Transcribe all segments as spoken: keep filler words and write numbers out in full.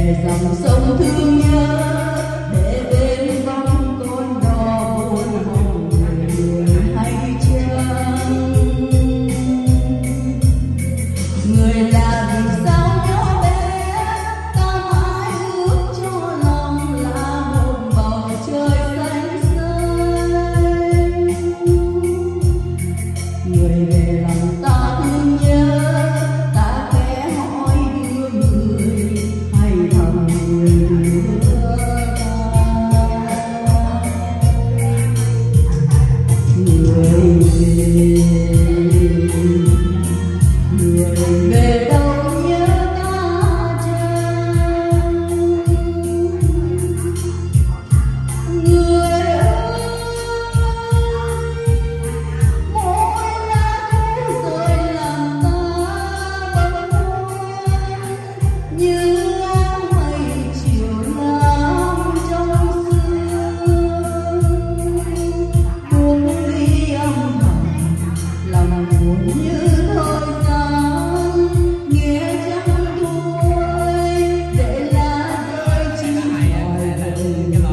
về dòng sông thương nhớ để bên vắng con đò buồn hồng người hay chăng người là vì sao nhỏ bé ta mãi ước cho lòng là một bầu trời xanh xanh người về lòng ta thương nhớ ta khẽ hỏi đưa người hay thầm người đưa người về người về đâu nhớ ta chăng người ơi mỗi lá thu rơi làm ta bâng khuâng như áng mây chiều nam trong sương buông ly âm thầm lòng buồn như thời gian nghĩa chẳng thôi để lá rơi chỉ hỏi về thương nhớ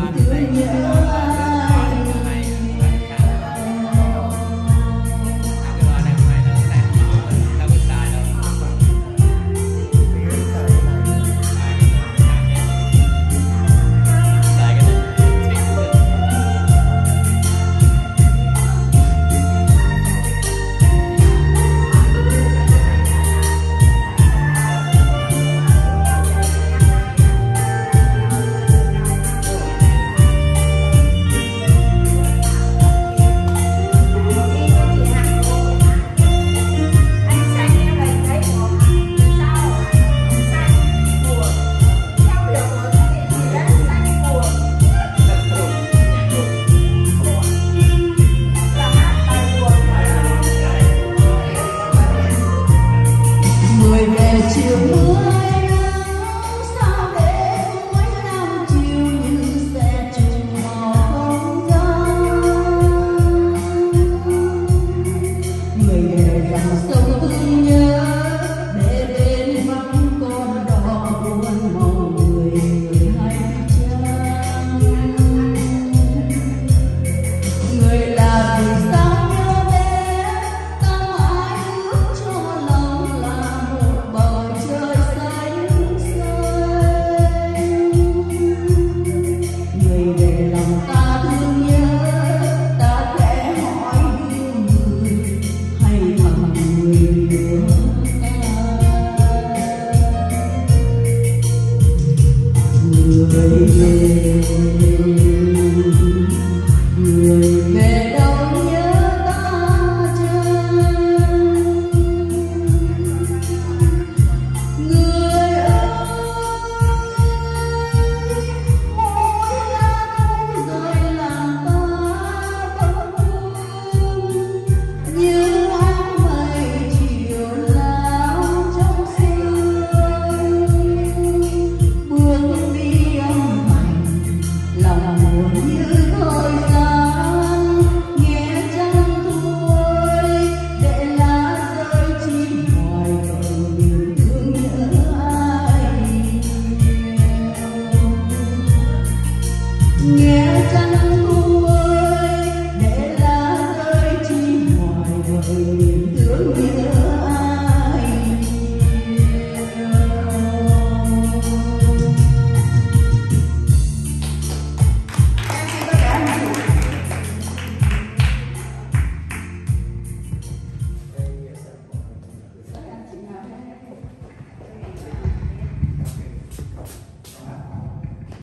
người về chiều mưa hay nắng sao để cuối năm chiều như sẽ trùng màu không gian người về dòng sông thương nhớ để bên vắng con đò buồn mong người người hay chăng người là vì sao nhớ bé ta mãi ước cho lòng là một bầu trời xanh xanh người về lòng ta thương nhớ ta khẽ hỏi đưa người hay thầm người đưa ta người về